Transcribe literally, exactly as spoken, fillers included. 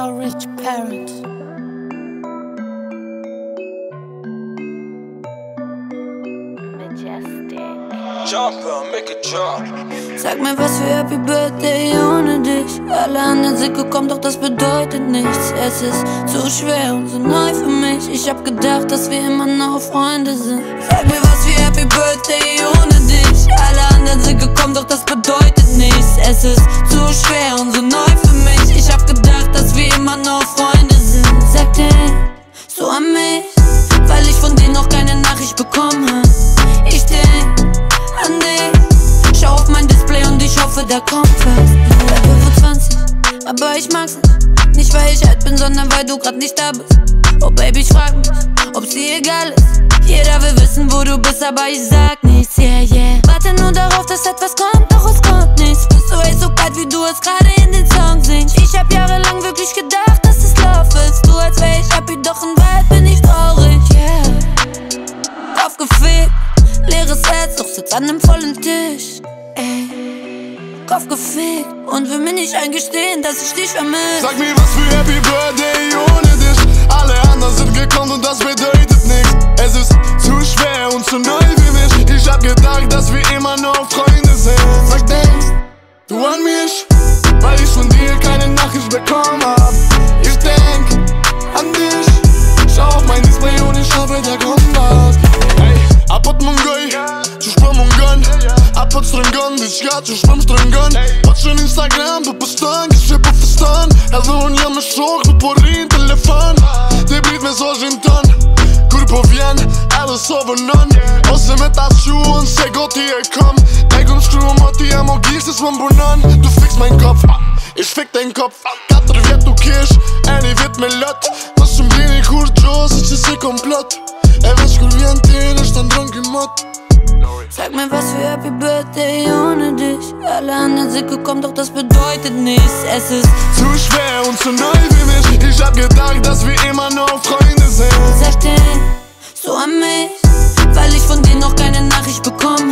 our rich parents. Jumper, make a jump. Sag mir was für Happy Birthday ohne dich. Alle anderen sind gekommen, doch das bedeutet nichts. Es ist zu schwer und so neu für mich. Ich hab gedacht, dass wir immer noch Freunde sind. Sag mir was für Happy Birthday ohne dich. Alle anderen sind gekommen, doch das bedeutet nichts. Es ist zu schwer und so neu für mich. Ich hab gedacht, dass wir immer noch Freunde sind. Sag denen so an mich, weil ich von denen noch keine Nachricht bekommen hab. Ich denk an dich, schau auf mein Display und ich hoffe, da kommt was. Seit fünfundzwanzig, aber ich mag's nicht. Nicht weil ich alt bin, sondern weil du grad nicht da bist. Oh Baby, ich frag mich, ob's dir egal ist. Jeder will wissen, wo du bist, aber ich sag nichts, yeah, yeah. Warte nur darauf, dass etwas kommt, doch es kommt nichts. Bist du echt so kalt, wie du es gerade in den Song singst. Ich hab jahrelang wirklich gedacht, dass es Love ist. Du als wär ich happy, doch in Wahrheit bin ich traurig, yeah. Aufgefickt, leeres Herz, doch sitzt an nem vollen Tisch, ey. Kopf gefickt und will mir nicht eingestehen, dass ich dich vermiss. Sag mir was für Happy Birthday ohne dich. Alle anderen sind gekommen und das bedeutet nichts. Es ist zu schwer und zu neu für mich. Ich hab gedacht, dass wir immer noch Freunde sind. Sag denkst du an mich, weil ich von dir keine Nachricht bekommen hab. Ich denk an dich, schau auf mein Display und ich hoffe, da kommt was. Apot mon goj, qysh po mon gon. Apot strëngon, diçka qysh po m'strëngon. Po që në Instagram po poston, kishe po feston. Edhe unë jam me shok, nuk po rrin telefon. Te brit mesazhin ton, kur po vjen, edhe so vënon. Ose me ta shuon, se goti e kom. E kom shkru mo ti e mo gjisë, s'më mbunon. Du fix mein Kopf, ich fick dein Kopf. Katër vjet du kish, e një vit me lot. Mos që mblini kur gjo, se që si komplot. E veç kur vjen t'in është të ndron ky mot. Sag mir was für Happy Birthday ohne dich. Alle anderen sind gekommen, doch das bedeutet nichts. Es ist zu schwer und zu neu für mich. Ich hab gedacht, dass wir immer noch Freunde sind. Sag denen so an mich, weil ich von denen noch keine Nachricht bekommen